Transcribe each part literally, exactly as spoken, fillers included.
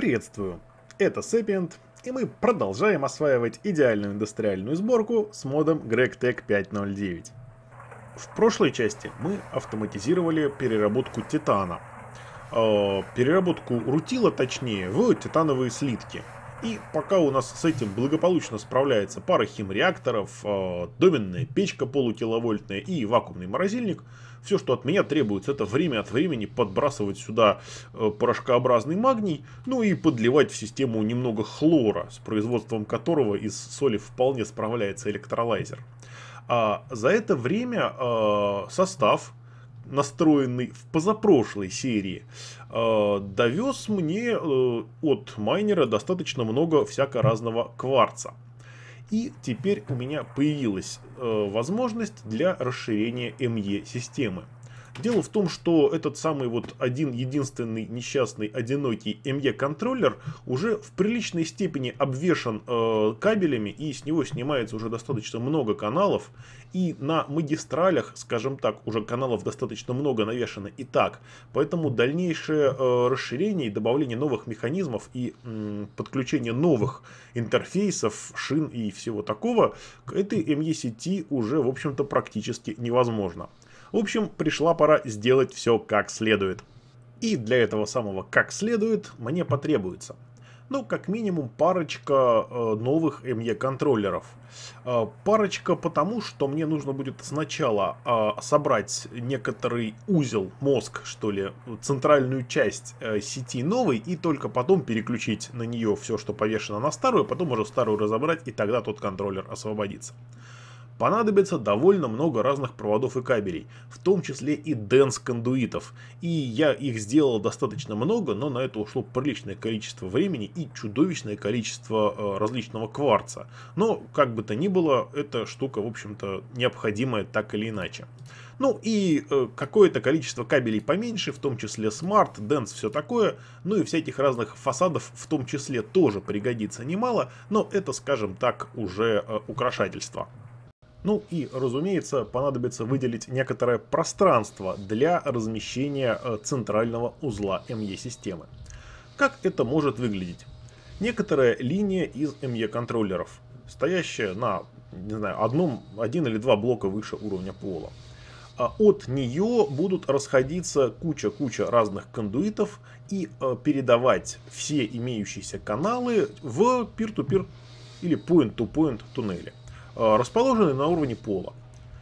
Приветствую! Это Sapient, и мы продолжаем осваивать идеальную индустриальную сборку с модом GregTech пять ноль девять. В прошлой части мы автоматизировали переработку титана. Э, переработку рутила, точнее, в титановые слитки. И пока у нас с этим благополучно справляется пара химреакторов, э, доменная печка полукиловольтная и вакуумный морозильник, все, что от меня требуется, это время от времени подбрасывать сюда э, порошкообразный магний, ну и подливать в систему немного хлора, с производством которого из соли вполне справляется электролайзер. А за это время э, состав, настроенный в позапрошлой серии, э, довез мне э, от майнера достаточно много всяко разного кварца. И теперь у меня появилась э, возможность для расширения эм и-системы. Дело в том, что этот самый вот один единственный несчастный одинокий эм и-контроллер уже в приличной степени обвешан э, кабелями, и с него снимается уже достаточно много каналов. И на магистралях, скажем так, уже каналов достаточно много навешано и так. Поэтому дальнейшее э, расширение и добавление новых механизмов и м, подключение новых интерфейсов, шин и всего такого к этой эм и-сети уже, в общем-то, практически невозможно. В общем, пришла пора сделать все как следует. И для этого самого как следует мне потребуется, ну, как минимум, парочка э, новых эм и-контроллеров. Э, парочка потому, что мне нужно будет сначала э, собрать некоторый узел, мозг, что ли, центральную часть э, сети новой, и только потом переключить на нее все, что повешено на старую, потом уже старую разобрать, и тогда тот контроллер освободится. Понадобится довольно много разных проводов и кабелей, в том числе и денс-кондуитов. И я их сделал достаточно много, но на это ушло приличное количество времени и чудовищное количество э, различного кварца. Но, как бы то ни было, эта штука, в общем-то, необходимая так или иначе. Ну и э, какое-то количество кабелей поменьше, в том числе смарт, денс, все такое. Ну и всяких разных фасадов в том числе тоже пригодится немало, но это, скажем так, уже э, украшательство. Ну и, разумеется, понадобится выделить некоторое пространство для размещения центрального узла эм и-системы. Как это может выглядеть? Некоторая линия из эм и-контроллеров, стоящая на, не знаю, одном, один или два блока выше уровня пола. А от нее будут расходиться куча-куча разных кондуитов и э, передавать все имеющиеся каналы в peer-to-peer или point-to-point туннели, расположены на уровне пола.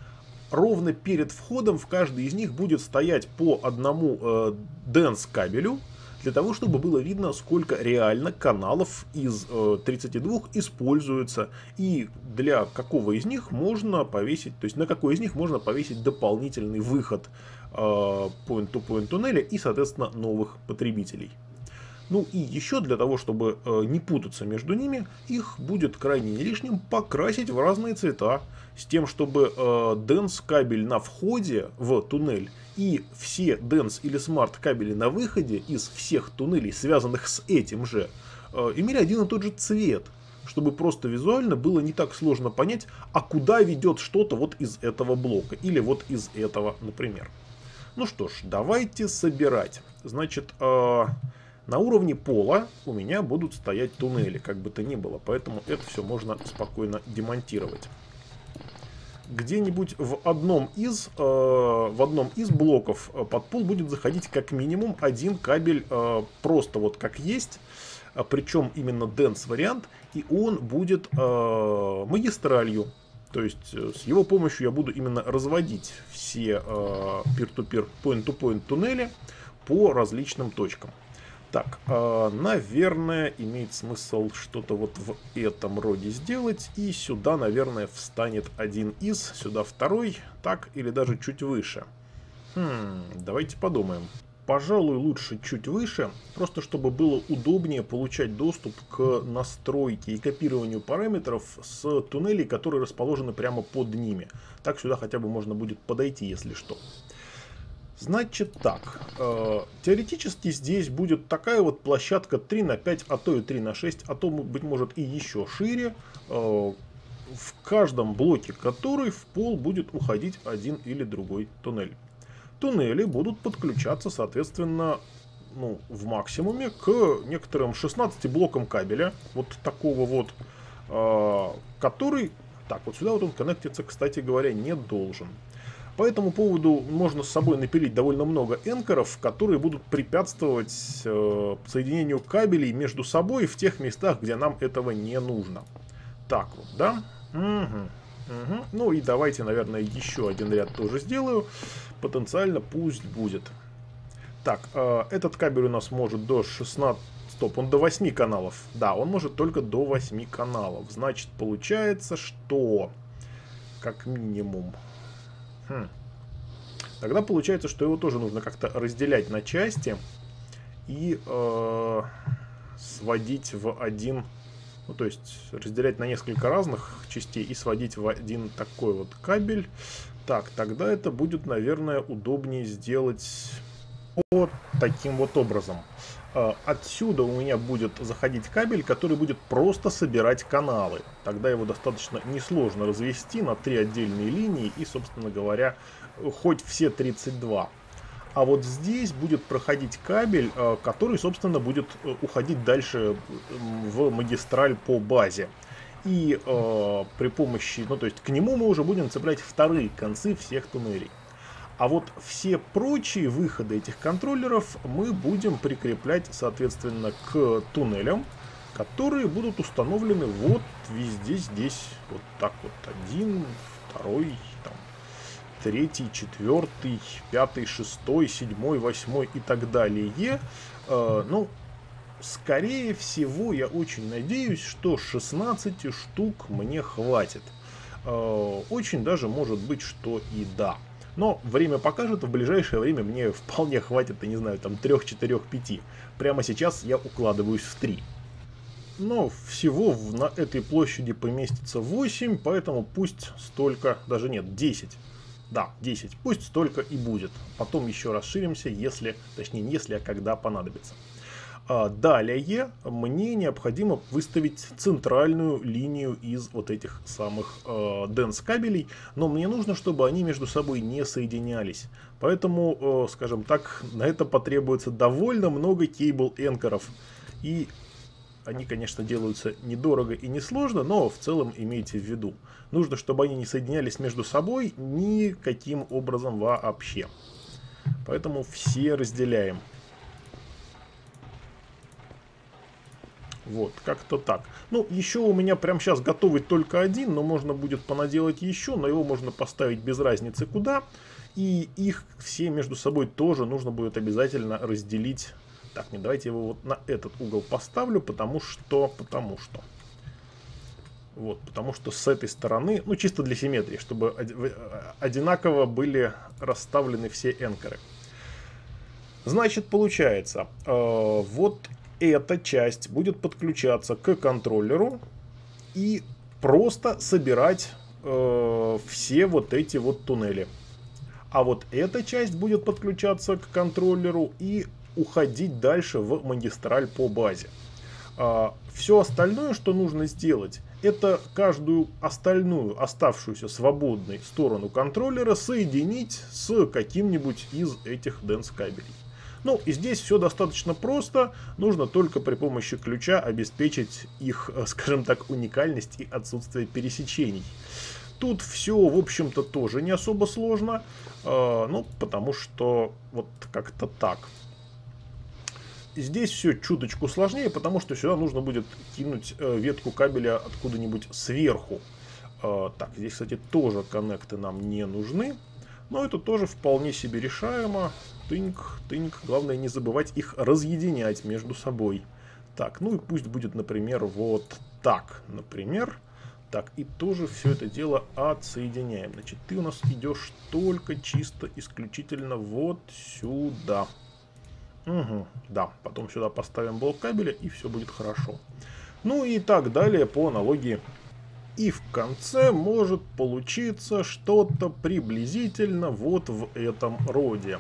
Ровно перед входом в каждый из них будет стоять по одному э, денс кабелю, для того, чтобы было видно, сколько реально каналов из э, тридцати двух используется, и для какого из них можно повесить, то есть на какой из них можно повесить дополнительный выход э, point-to-point туннеля и, соответственно, новых потребителей. Ну и еще для того, чтобы э, не путаться между ними, их будет крайне не лишним покрасить в разные цвета, с тем, чтобы э, денс кабель на входе в туннель и все денс или смарт кабели на выходе из всех туннелей, связанных с этим же, э, имели один и тот же цвет, чтобы просто визуально было не так сложно понять, а куда ведет что-то вот из этого блока или вот из этого, например. Ну что ж, давайте собирать. Значит, э, на уровне пола у меня будут стоять туннели, как бы то ни было, поэтому это все можно спокойно демонтировать. Где-нибудь в одном из, э, в одном из блоков под пол будет заходить как минимум один кабель, э, просто вот как есть, э, причем именно денс вариант, и он будет э, магистралью. То есть э, с его помощью я буду именно разводить все э, peer-to-peer, point-to-point туннели по различным точкам. Так, э, наверное, имеет смысл что-то вот в этом роде сделать. И сюда, наверное, встанет один из, сюда второй, так, или даже чуть выше. Хм, давайте подумаем. Пожалуй, лучше чуть выше, просто чтобы было удобнее получать доступ к настройке и копированию параметров с туннелей, которые расположены прямо под ними. Так сюда хотя бы можно будет подойти, если что. Значит так, э, теоретически здесь будет такая вот площадка три на пять, а то и три на шесть, а то, быть может, и еще шире, э, в каждом блоке которой в пол будет уходить один или другой туннель. Туннели будут подключаться, соответственно, ну, в максимуме к некоторым шестнадцати блокам кабеля, вот такого вот, э, который, так, вот сюда вот он коннектиться, кстати говоря, не должен. По этому поводу можно с собой напилить довольно много энкеров, которые будут препятствовать э, соединению кабелей между собой в тех местах, где нам этого не нужно. Так вот, да? Угу, угу. Ну и давайте, наверное, еще один ряд тоже сделаю. Потенциально пусть будет. Так, э, этот кабель у нас может до шестнадцати... Стоп, он до восьми каналов. Да, он может только до восьми каналов. Значит, получается, что... Как минимум... Хм. Тогда получается, что его тоже нужно как-то разделять на части и э, сводить в один, ну то есть разделять на несколько разных частей и сводить в один такой вот кабель. Так, тогда это будет, наверное, удобнее сделать вот таким вот образом. Э, отсюда у меня будет заходить кабель, который будет просто собирать каналы. Тогда его достаточно несложно развести на три отдельные линии и, собственно говоря, хоть все тридцать два. А вот здесь будет проходить кабель, который, собственно, будет уходить дальше в магистраль по базе. И э, при помощи, ну то есть к нему мы уже будем цеплять вторые концы всех туннелей. А вот все прочие выходы этих контроллеров мы будем прикреплять, соответственно, к туннелям, которые будут установлены вот везде здесь. Вот так вот. Один, второй, там, третий, четвертый, пятый, шестой, седьмой, восьмой и так далее. Э, ну, скорее всего, я очень надеюсь, что шестнадцати штук мне хватит. Э, очень даже может быть, что и да. Но время покажет, в ближайшее время мне вполне хватит, я не знаю, там трех, четырех, пяти. Прямо сейчас я укладываюсь в три. Но всего на этой площади поместится восемь, поэтому пусть столько, даже нет, десять. Да, десять, пусть столько и будет. Потом еще расширимся, если, точнее не если, а когда понадобится. Далее мне необходимо выставить центральную линию из вот этих самых э, dense кабелей, но мне нужно, чтобы они между собой не соединялись. Поэтому, э, скажем так, на это потребуется довольно много кейбл-энкеров. И они, конечно, делаются недорого и несложно, но в целом имейте в виду. Нужно, чтобы они не соединялись между собой никаким образом вообще. Поэтому все разделяем. Вот, как-то так. Ну, еще у меня прямо сейчас готовый только один, но можно будет понаделать еще, но его можно поставить без разницы куда. И их все между собой тоже нужно будет обязательно разделить. Так, не, давайте его вот на этот угол поставлю, потому что, потому что. Вот, потому что с этой стороны, ну, чисто для симметрии, чтобы одинаково были расставлены все энкеры. Значит, получается, э, вот эта часть будет подключаться к контроллеру и просто собирать э, все вот эти вот туннели. А вот эта часть будет подключаться к контроллеру и уходить дальше в магистраль по базе. Э, все остальное, что нужно сделать, это каждую остальную оставшуюся свободной сторону контроллера соединить с каким-нибудь из этих dense кабелей. Ну, и здесь все достаточно просто, нужно только при помощи ключа обеспечить их, скажем так, уникальность и отсутствие пересечений. Тут все, в общем-то, тоже не особо сложно, э, ну, потому что вот как-то так. Здесь все чуточку сложнее, потому что сюда нужно будет кинуть э, ветку кабеля откуда-нибудь сверху. Э, так, здесь, кстати, тоже коннекты нам не нужны, но это тоже вполне себе решаемо. Тыньк, тыньк. Главное не забывать их разъединять между собой. Так, ну и пусть будет, например, вот так. Например. Так, и тоже все это дело отсоединяем. Значит, ты у нас идешь только чисто, исключительно вот сюда. Угу, да, потом сюда поставим блок кабеля, и все будет хорошо. Ну и так далее по аналогии. И в конце может получиться что-то приблизительно вот в этом роде.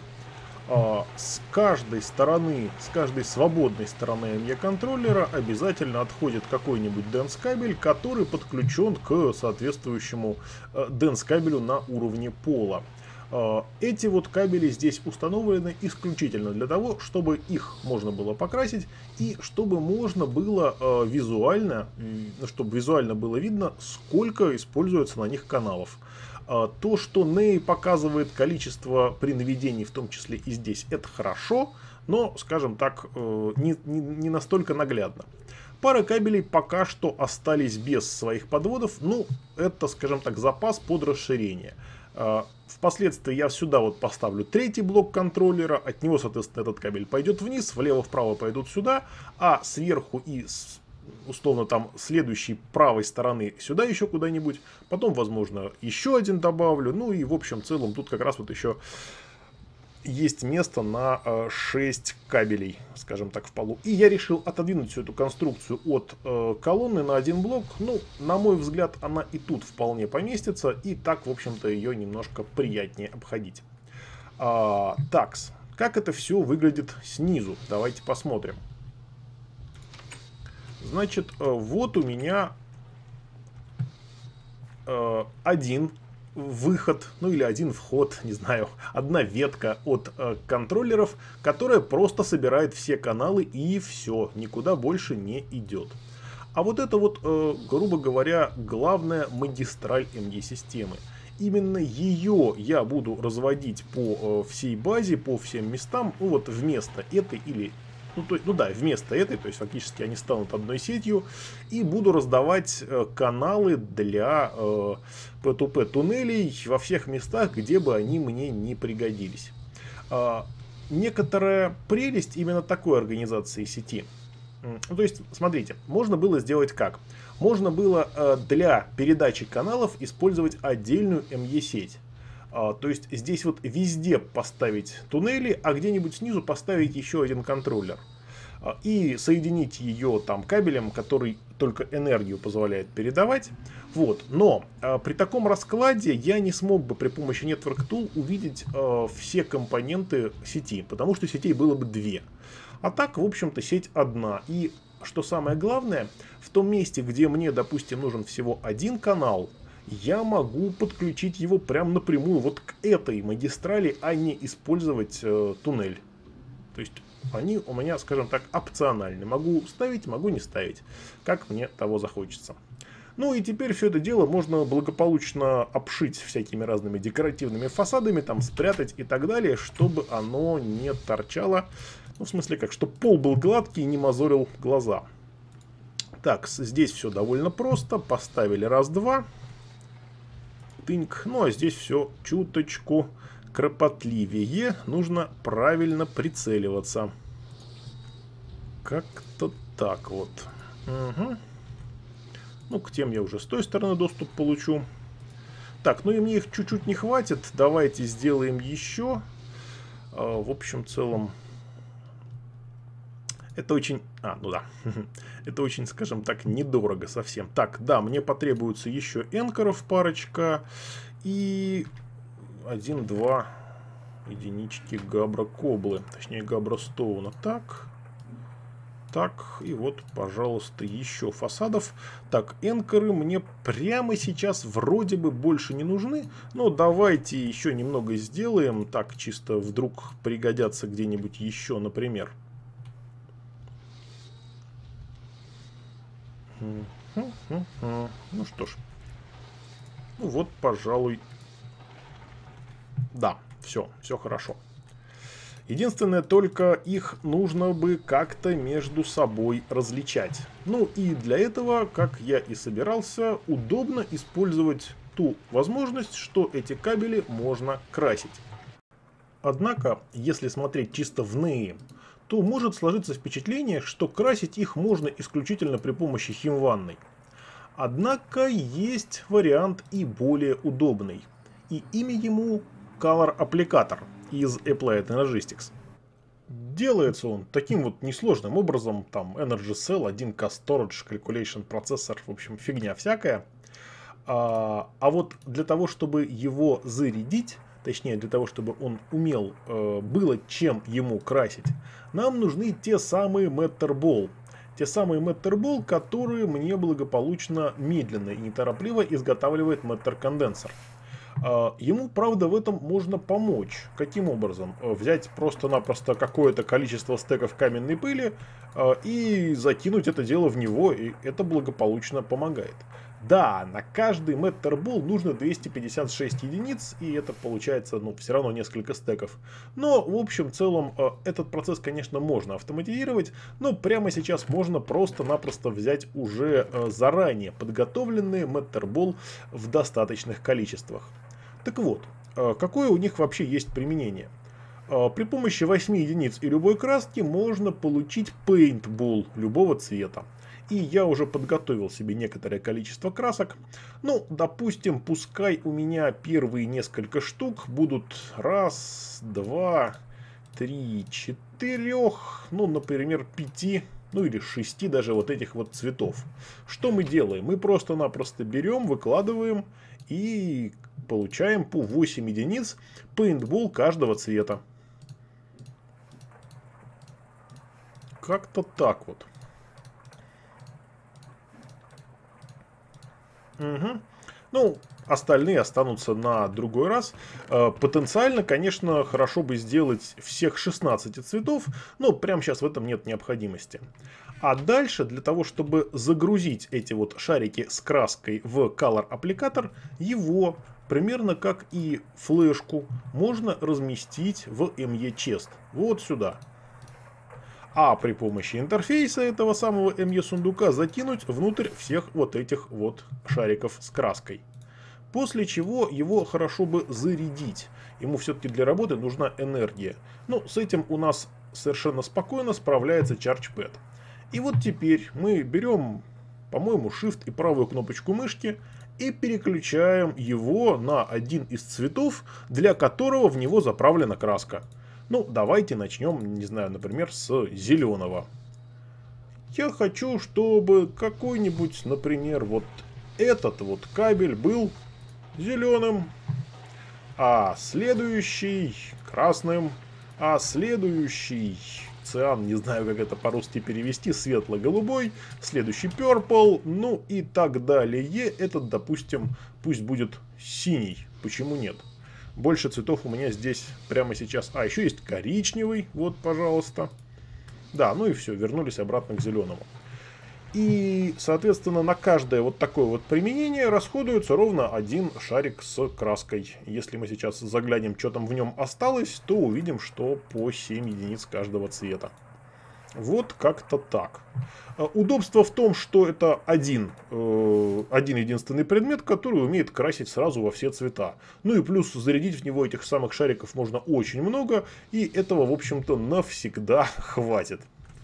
С каждой стороны, с каждой свободной стороны эм и контроллера обязательно отходит какой-нибудь dense кабель, который подключен к соответствующему dense кабелю на уровне пола. Эти вот кабели здесь установлены исключительно для того, чтобы их можно было покрасить и чтобы можно было э, визуально, чтобы визуально было видно, сколько используется на них каналов. Э, то, что Ней показывает количество при наведении, в том числе и здесь, это хорошо, но, скажем так, э, не, не, не настолько наглядно. Пара кабелей пока что остались без своих подводов, ну, это, скажем так, запас под расширение. Впоследствии я сюда вот поставлю третий блок контроллера, от него, соответственно, этот кабель пойдет вниз, влево-вправо пойдут сюда, а сверху и с, условно там следующей правой стороны сюда еще куда-нибудь, потом, возможно, еще один добавлю, ну и в общем целом тут как раз вот еще есть место на шесть кабелей, скажем так, в полу. И я решил отодвинуть всю эту конструкцию от э, колонны на один блок. Ну, на мой взгляд, она и тут вполне поместится. И так, в общем-то, ее немножко приятнее обходить. А, такс, как это все выглядит снизу? Давайте посмотрим. Значит, вот у меня э, один выход, ну или один вход, не знаю, одна ветка от э, контроллеров, которая просто собирает все каналы и все, никуда больше не идет. А вот это вот, э, грубо говоря, главная магистраль эм и-системы. Именно ее я буду разводить по э, всей базе, по всем местам, ну вот вместо этой или... Ну, то, ну да, вместо этой, то есть фактически они станут одной сетью, и буду раздавать э, каналы для э, пи ту пи туннелей во всех местах, где бы они мне не пригодились. Э, некоторая прелесть именно такой организации сети. Ну, то есть, смотрите, можно было сделать как? Можно было э, для передачи каналов использовать отдельную эм и-сеть. Uh, то есть здесь вот везде поставить туннели, а где-нибудь снизу поставить еще один контроллер. Uh, и соединить ее там кабелем, который только энергию позволяет передавать. Вот. Но uh, при таком раскладе я не смог бы при помощи Network Tool увидеть uh, все компоненты сети, потому что сетей было бы две. А так, в общем-то, сеть одна. И что самое главное, в том месте, где мне, допустим, нужен всего один канал, я могу подключить его прям напрямую вот к этой магистрали, а не использовать э, туннель. То есть они у меня, скажем так, опциональны. Могу ставить, могу не ставить, как мне того захочется. Ну и теперь все это дело можно благополучно обшить всякими разными декоративными фасадами, там спрятать и так далее, чтобы оно не торчало. Ну, в смысле как, чтобы пол был гладкий и не мозолил глаза. Так, здесь все довольно просто. Поставили раз-два. Ну а здесь все чуточку кропотливее. Нужно правильно прицеливаться. Как-то так вот. Угу. Ну, к тем я уже с той стороны доступ получу. Так, ну и мне их чуть-чуть не хватит. Давайте сделаем еще. А, в общем, целом... Это очень... А, ну да. Это очень, скажем так, недорого совсем. Так, да, мне потребуется еще энкоров парочка. И один-два единички габра коблы. Точнее, габра стоуна. Так. Так. И вот, пожалуйста, еще фасадов. Так, энкоры мне прямо сейчас вроде бы больше не нужны. Но давайте еще немного сделаем. Так, чисто вдруг пригодятся где-нибудь еще, например. Ну что ж. Ну вот, пожалуй. Да, все, все хорошо. Единственное, только их нужно бы как-то между собой различать. Ну и для этого, как я и собирался, удобно использовать ту возможность, что эти кабели можно красить. Однако, если смотреть чисто в Ней, то может сложиться впечатление, что красить их можно исключительно при помощи химванной. Однако есть вариант и более удобный. И имя ему Color Applicator из Applied Energistics. Делается он таким вот несложным образом. Там Energy Cell, один кей Storage, Calculation Processor, в общем, фигня всякая. А, а вот для того, чтобы его зарядить, точнее для того, чтобы он умел, э, было чем ему красить, нам нужны те самые Matter Ball. Те самые Matter Ball, которые мне благополучно, медленно и неторопливо изготавливает Matter Condenser. А, Ему, правда, в этом можно помочь. Каким образом? Э, Взять просто-напросто какое-то количество стеков каменной пыли а, и закинуть это дело в него, и это благополучно помогает. Да, на каждый Metterball нужно двести пятьдесят шесть единиц, и это получается, ну, все равно несколько стеков. Но, в общем, в целом, э, этот процесс, конечно, можно автоматизировать, но прямо сейчас можно просто-напросто взять уже э, заранее подготовленные Metterball в достаточных количествах. Так вот, э, какое у них вообще есть применение? Э, При помощи восьми единиц и любой краски можно получить Paintball любого цвета. И я уже подготовил себе некоторое количество красок. Ну, допустим, пускай у меня первые несколько штук будут раз, два, три, четырех, ну, например, пяти, ну или шести даже вот этих вот цветов. Что мы делаем? Мы просто-напросто берем, выкладываем и получаем по восемь единиц пейнтбол каждого цвета. Как-то так вот. Угу. Ну, остальные останутся на другой раз. Э, Потенциально, конечно, хорошо бы сделать всех шестнадцать цветов, но прямо сейчас в этом нет необходимости. А дальше, для того, чтобы загрузить эти вот шарики с краской в Color аппликатор, его, примерно как и флешку, можно разместить в эм и Chest. Вот сюда. А при помощи интерфейса этого самого эм и сундука закинуть внутрь всех вот этих вот шариков с краской. После чего его хорошо бы зарядить. Ему все-таки для работы нужна энергия. Ну, с этим у нас совершенно спокойно справляется ChargePad. И вот теперь мы берем, по-моему, Shift и правую кнопочку мышки и переключаем его на один из цветов, для которого в него заправлена краска. Ну, давайте начнем, не знаю, например, с зеленого. Я хочу, чтобы какой-нибудь, например, вот этот вот кабель был зеленым, а следующий красным, а следующий циан, не знаю, как это по-русски перевести, светло-голубой, следующий purple, ну и так далее. Этот, допустим, пусть будет синий, почему нет? Больше цветов у меня здесь прямо сейчас. А, еще есть коричневый. Вот, пожалуйста. Да, ну и все. Вернулись обратно к зеленому. И, соответственно, на каждое вот такое вот применение расходуется ровно один шарик с краской. Если мы сейчас заглянем, что там в нем осталось, то увидим, что по семь единиц каждого цвета. Вот как-то так. Удобство в том, что это один, э, один единственный предмет, который умеет красить сразу во все цвета. Ну и плюс зарядить в него этих самых шариков можно очень много, и этого, в общем-то, навсегда хватит.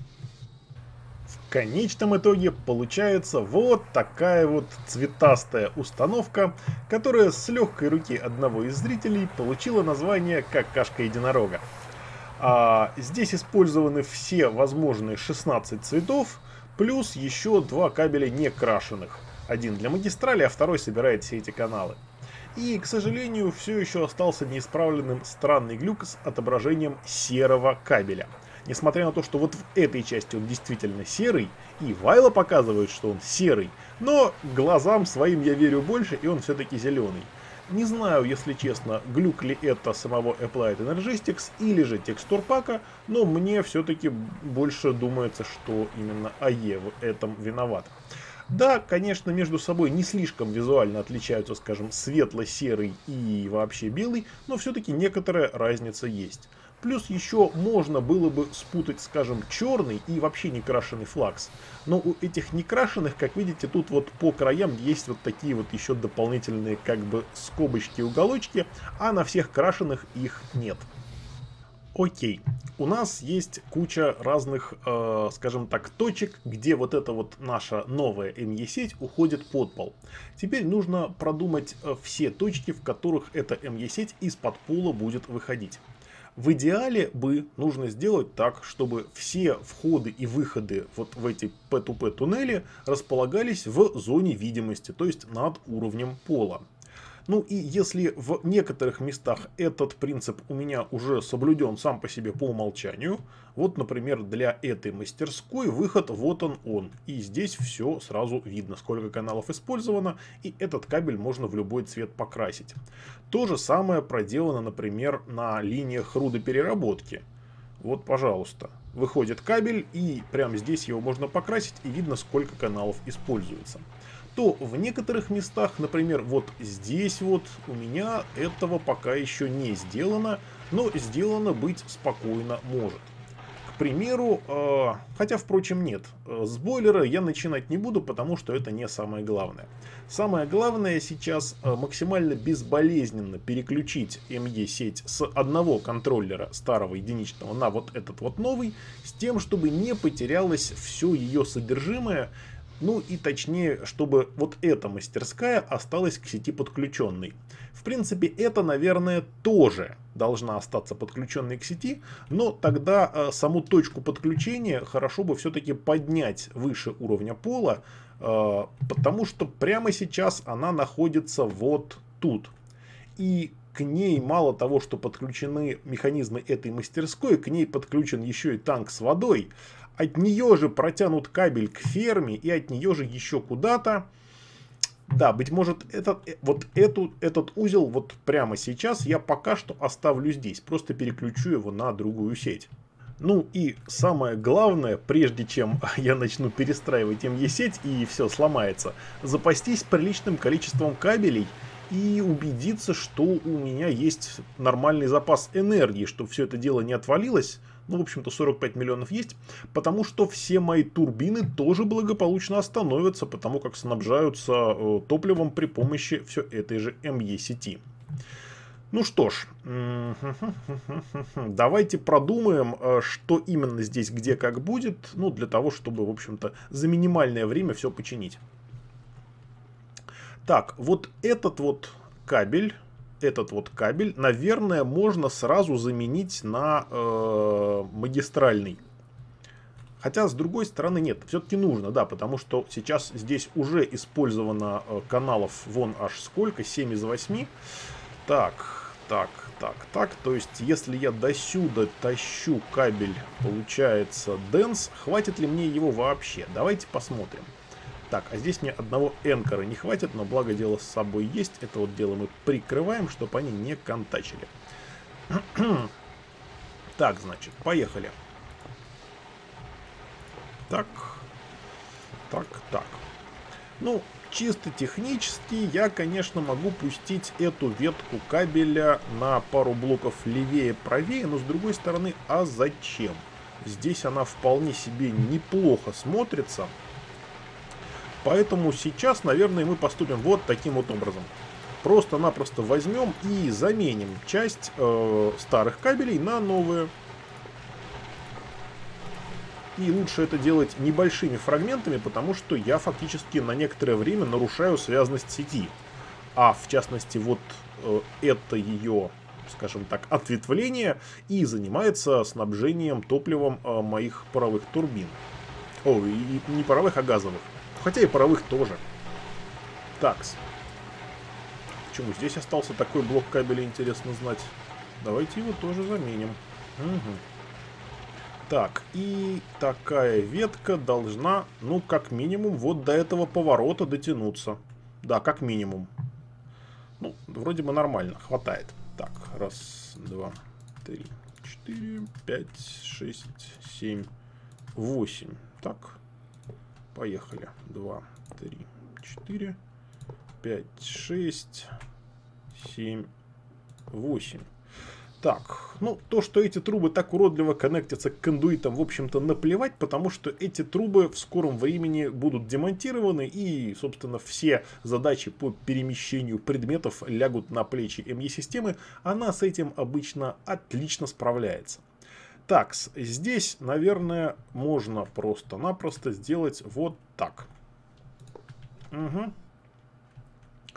В конечном итоге получается вот такая вот цветастая установка, которая с легкой руки одного из зрителей получила название «Какашка единорога». А здесь использованы все возможные шестнадцать цветов, плюс еще два кабеля не крашеных. Один для магистрали, а второй собирает все эти каналы. И, к сожалению, все еще остался неисправленным странный глюк с отображением серого кабеля. Несмотря на то, что вот в этой части он действительно серый, и Вайла показывает, что он серый, но глазам своим я верю больше, и он все-таки зеленый. Не знаю, если честно, глюк ли это самого Applied Energistics или же текстурпака, но мне все-таки больше думается, что именно эй и в этом виноват. Да, конечно, между собой не слишком визуально отличаются, скажем, светло-серый и вообще белый, но все-таки некоторая разница есть. Плюс еще можно было бы спутать, скажем, черный и вообще не крашеный флакс. Но у этих некрашенных, как видите, тут вот по краям есть вот такие вот еще дополнительные как бы скобочки, уголочки, а на всех крашеных их нет. Окей, у нас есть куча разных, э, скажем так, точек, где вот эта вот наша новая эм и-сеть уходит под пол. Теперь нужно продумать все точки, в которых эта эм и-сеть из-под пола будет выходить. В идеале бы нужно сделать так, чтобы все входы и выходы вот в эти пи ту пи туннели располагались в зоне видимости, то есть над уровнем пола. Ну и если в некоторых местах этот принцип у меня уже соблюден сам по себе по умолчанию, вот, например, для этой мастерской выход вот он он. И здесь все сразу видно, сколько каналов использовано, и этот кабель можно в любой цвет покрасить. То же самое проделано, например, на линиях рудопереработки. Вот, пожалуйста, выходит кабель, и прямо здесь его можно покрасить, и видно, сколько каналов используется. То в некоторых местах, например, вот здесь вот у меня этого пока еще не сделано, но сделано быть спокойно может. К примеру, э, хотя, впрочем, нет, с бойлера я начинать не буду, потому что это не самое главное. Самое главное сейчас э, максимально безболезненно переключить эм и-сеть с одного контроллера старого единичного на вот этот вот новый, с тем, чтобы не потерялось все ее содержимое. Ну и точнее, чтобы вот эта мастерская осталась к сети подключенной. В принципе, это, наверное, тоже должна остаться подключенной к сети, но тогда э, саму точку подключения хорошо бы все-таки поднять выше уровня пола, э, потому что прямо сейчас она находится вот тут. И к ней мало того, что подключены механизмы этой мастерской, к ней подключен еще и танк с водой. От нее же протянут кабель к ферме, и от нее же еще куда-то. Да, быть может, этот, вот эту, этот узел вот прямо сейчас я пока что оставлю здесь. Просто переключу его на другую сеть. Ну и самое главное, прежде чем я начну перестраивать эм и-сеть и все сломается, запастись приличным количеством кабелей и убедиться, что у меня есть нормальный запас энергии, чтобы все это дело не отвалилось. Ну, в общем-то, сорок пять миллионов есть, потому что все мои турбины тоже благополучно остановятся, потому как снабжаются э, топливом при помощи все этой же эм и-сети. Ну что ж, давайте продумаем, что именно здесь, где, как будет, ну, для того, чтобы, в общем-то, за минимальное время все починить. Так, вот этот вот кабель... Этот вот кабель, наверное, можно сразу заменить на э, магистральный. Хотя, с другой стороны, нет, все-таки нужно, да, потому что сейчас здесь уже использовано э, каналов вон аж сколько, семь из восьми. Так, так, так, так, то есть, если я до сюда тащу кабель, получается, денс, хватит ли мне его вообще? Давайте посмотрим. Так, а здесь мне одного энкора не хватит, но благо дело с собой есть. Это вот дело мы прикрываем, чтобы они не контачили. Так, значит, поехали. Так, так, так. Ну, чисто технически я, конечно, могу пустить эту ветку кабеля на пару блоков левее-правее, но с другой стороны, а зачем? Здесь она вполне себе неплохо смотрится. Поэтому сейчас, наверное, мы поступим вот таким вот образом. Просто-напросто возьмем и заменим часть э, старых кабелей на новые. И лучше это делать небольшими фрагментами, потому что я фактически на некоторое время нарушаю связность сети. А в частности, вот э, это ее, скажем так, ответвление и занимается снабжением топливом э, моих паровых турбин. О, и не паровых, а газовых. Хотя и паровых тоже. Такс. Почему здесь остался такой блок кабеля, интересно знать. Давайте его тоже заменим. Угу. Так, и такая ветка должна, ну, как минимум, вот до этого поворота дотянуться. Да, как минимум. Ну, вроде бы нормально, хватает. Так, раз, два, три, четыре, пять, шесть, семь, восемь. Так. Поехали. два, три, четыре, пять, шесть, семь, восемь. Так, ну, то, что эти трубы так уродливо коннектятся к кондуитам, в общем-то, наплевать, потому что эти трубы в скором времени будут демонтированы, и, собственно, все задачи по перемещению предметов лягут на плечи эм и-системы. Она с этим обычно отлично справляется. Так, здесь, наверное, можно просто-напросто сделать вот так. Угу.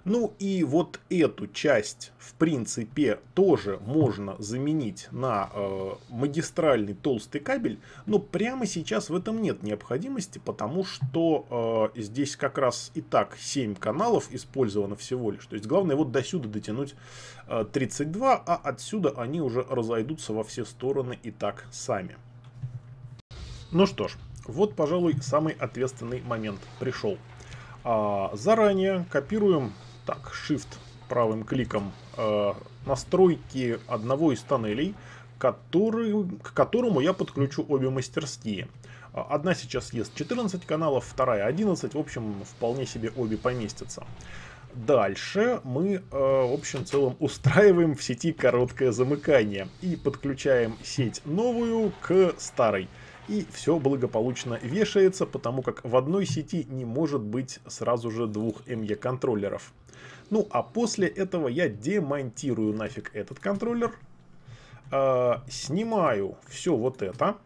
Ну и вот эту часть, в принципе, тоже можно заменить на э, магистральный толстый кабель, но прямо сейчас в этом нет необходимости, потому что э, здесь как раз и так семь каналов использовано всего лишь. То есть главное вот до сюда дотянуть э, тридцать два, а отсюда они уже разойдутся во все стороны и так сами. Ну что ж, вот, пожалуй, самый ответственный момент пришел. А, заранее копируем... Так, Shift правым кликом э, настройки одного из тоннелей, который, к которому я подключу обе мастерские. Одна сейчас ест четырнадцать каналов, вторая одиннадцать. В общем, вполне себе обе поместятся. Дальше мы, э, в общем целом, устраиваем в сети короткое замыкание и подключаем сеть новую к старой. И все благополучно вешается, потому как в одной сети не может быть сразу же двух эм и контроллеров. Ну, а после этого я демонтирую нафиг этот контроллер. Э, снимаю все вот это.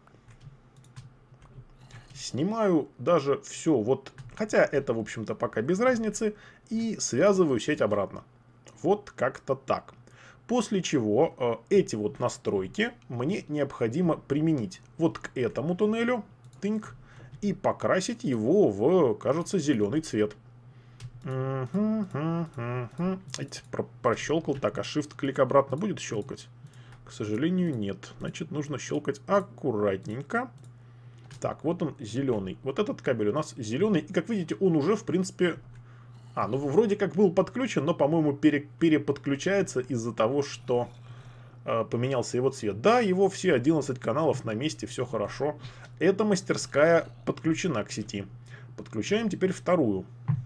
Снимаю даже все вот... Хотя это, в общем-то, пока без разницы. И связываю сеть обратно. Вот как-то так. После чего э, эти вот настройки мне необходимо применить вот к этому туннелю. Тыньк. И покрасить его в, кажется, зеленый цвет. Угу, угу, угу. Про прощелкал. Так, а Shift-клик обратно будет щелкать? К сожалению, нет. Значит, нужно щелкать аккуратненько. Так, вот он зеленый. Вот этот кабель у нас зеленый. И, как видите, он уже, в принципе... А, ну вроде как был подключен, но, по-моему, пере переподключается из-за того, что э, поменялся его цвет. Да, его все одиннадцать каналов на месте, все хорошо. Эта мастерская подключена к сети. Подключаем теперь вторую.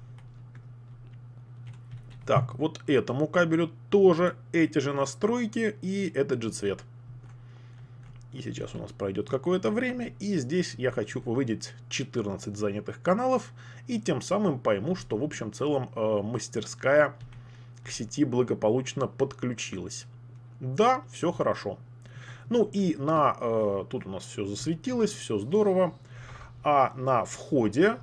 Так, вот этому кабелю тоже эти же настройки и этот же цвет. И сейчас у нас пройдет какое-то время, и здесь я хочу увидеть четырнадцать занятых каналов, и тем самым пойму, что в общем целом э, мастерская к сети благополучно подключилась. Да, все хорошо. Ну и на... Э, тут у нас все засветилось, все здорово. А на входе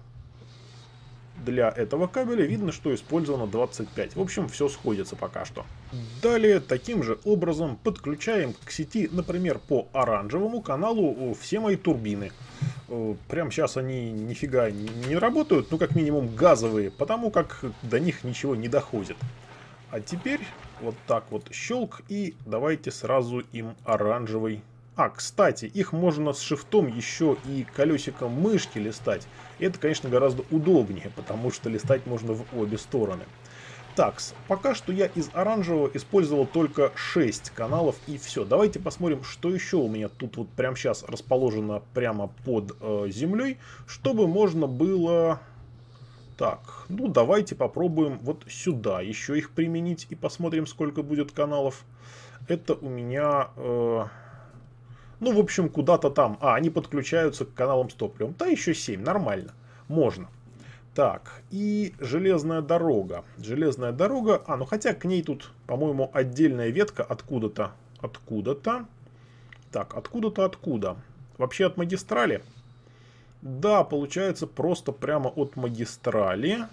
для этого кабеля видно, что использовано двадцать пять. В общем, все сходится пока что. Далее, таким же образом подключаем к сети, например, по оранжевому каналу все мои турбины. Прямо сейчас они нифига не работают, ну как минимум газовые, потому как до них ничего не доходит. А теперь вот так вот щелк, и давайте сразу им оранжевый. А, кстати, их можно с шифтом еще и колесиком мышки листать. И это, конечно, гораздо удобнее, потому что листать можно в обе стороны. Так, пока что я из оранжевого использовал только шесть каналов и все. Давайте посмотрим, что еще у меня тут вот прямо сейчас расположено прямо под э, землей, чтобы можно было... Так, ну давайте попробуем вот сюда еще их применить и посмотрим, сколько будет каналов. Это у меня... Э... Ну, в общем, куда-то там. А, они подключаются к каналам с топливом. Да, еще семь, нормально. Можно. Так, и железная дорога. Железная дорога. А, ну хотя к ней тут, по-моему, отдельная ветка откуда-то. Откуда-то. Так, откуда-то откуда? Вообще от магистрали? Да, получается просто прямо от магистрали.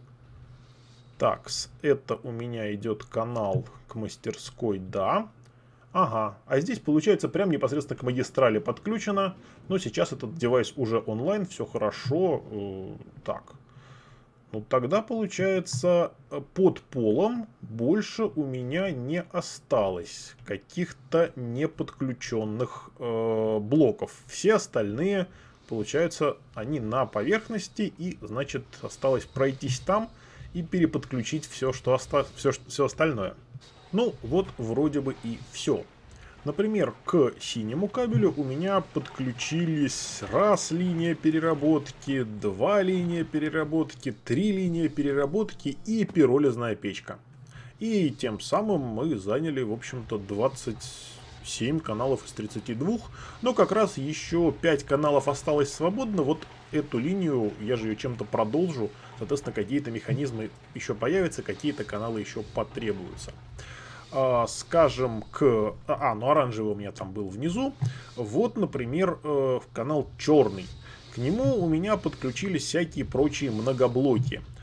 Так, это у меня идет канал к мастерской, да. Ага, а здесь получается прям непосредственно к магистрали подключено. Но сейчас этот девайс уже онлайн, все хорошо. Так, ну тогда получается под полом больше у меня не осталось каких-то неподключенных э, блоков. Все остальные, получается, они на поверхности, и значит осталось пройтись там и переподключить все, что оста... все, все остальное. Ну, вот вроде бы и все. Например, к синему кабелю у меня подключились раз линия переработки, два линия переработки, три линии переработки и пиролизная печка. И тем самым мы заняли, в общем-то, двадцать семь каналов из тридцати двух. Но как раз еще пять каналов осталось свободно. Вот эту линию я же ее чем-то продолжу. Соответственно, какие-то механизмы еще появятся, какие-то каналы еще потребуются. А, скажем, к... А, ну оранжевый у меня там был внизу. Вот, например, канал черный. К нему у меня подключились всякие прочие многоблоки.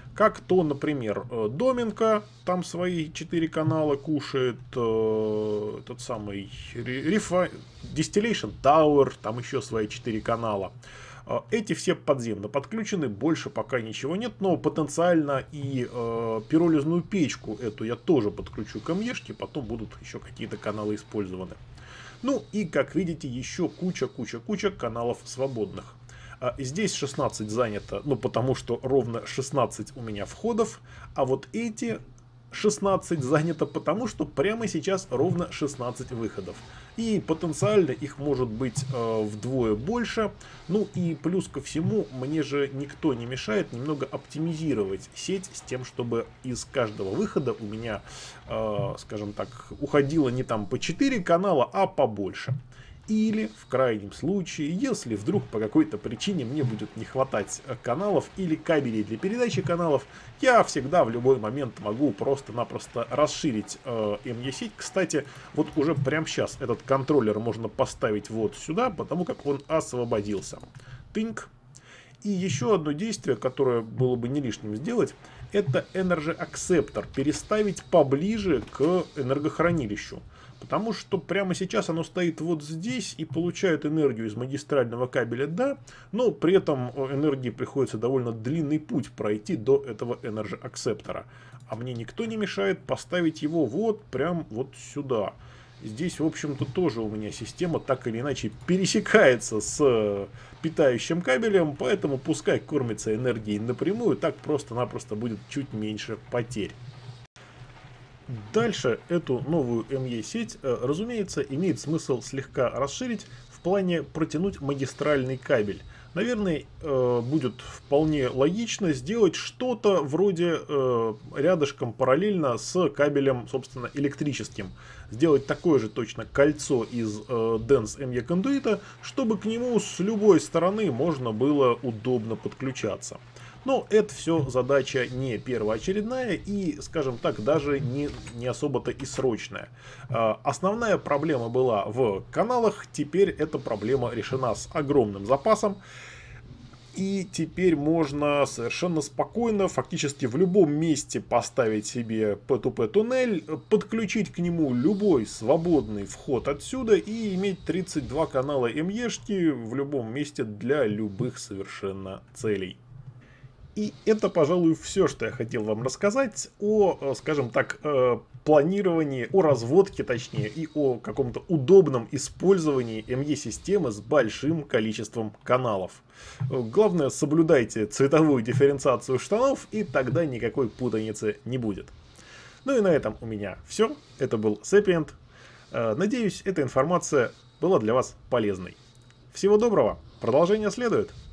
Как то, например, Доменко, там свои четыре канала кушает, э, тот самый Refi, Distillation Tower, там еще свои четыре канала. Эти все подземно подключены, больше пока ничего нет, но потенциально и э, пиролизную печку эту я тоже подключу к эм и-шке, потом будут еще какие-то каналы использованы. Ну и, как видите, еще куча-куча-куча каналов свободных. А здесь шестнадцать занято, ну потому что ровно шестнадцать у меня входов, а вот эти шестнадцать занято потому, что прямо сейчас ровно шестнадцать выходов. И потенциально их может быть э, вдвое больше. Ну и плюс ко всему, мне же никто не мешает немного оптимизировать сеть с тем, чтобы из каждого выхода у меня, э, скажем так, уходило не там по четыре канала, а побольше. Или, в крайнем случае, если вдруг по какой-то причине мне будет не хватать каналов или кабелей для передачи каналов, я всегда в любой момент могу просто-напросто расширить э, эм и-сеть. Кстати, вот уже прямо сейчас этот контроллер можно поставить вот сюда, потому как он освободился. Тыньк. И еще одно действие, которое было бы не лишним сделать, это Energy Acceptor переставить поближе к энергохранилищу. Потому что прямо сейчас оно стоит вот здесь и получает энергию из магистрального кабеля, да, но при этом энергии приходится довольно длинный путь пройти до этого Energy Acceptor. А мне никто не мешает поставить его вот прям вот сюда. Здесь, в общем-то, тоже у меня система так или иначе пересекается с питающим кабелем, поэтому пускай кормится энергией напрямую, так просто-напросто будет чуть меньше потерь. Дальше эту новую эм и-сеть, разумеется, имеет смысл слегка расширить в плане протянуть магистральный кабель. Наверное, будет вполне логично сделать что-то вроде рядышком параллельно с кабелем, собственно, электрическим. Сделать такое же точно кольцо из Dense эм и-кондуита, чтобы к нему с любой стороны можно было удобно подключаться. Но это все задача не первоочередная и, скажем так, даже не, не особо-то и срочная. Основная проблема была в каналах, теперь эта проблема решена с огромным запасом. И теперь можно совершенно спокойно, фактически в любом месте поставить себе пи ту пи туннель, подключить к нему любой свободный вход отсюда и иметь тридцать два канала эм и-шки в любом месте для любых совершенно целей. И это, пожалуй, все, что я хотел вам рассказать о, скажем так, планировании, о разводке, точнее, и о каком-то удобном использовании эм и-системы с большим количеством каналов. Главное, соблюдайте цветовую дифференциацию штанов, и тогда никакой путаницы не будет. Ну и на этом у меня все. Это был Sapient. Надеюсь, эта информация была для вас полезной. Всего доброго, продолжение следует.